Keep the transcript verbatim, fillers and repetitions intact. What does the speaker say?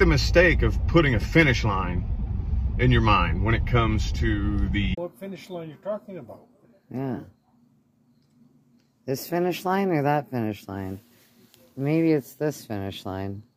the mistake of putting a finish line in your mind when it comes to the... What finish line you're talking about? Yeah. This finish line or that finish line? Maybe it's this finish line.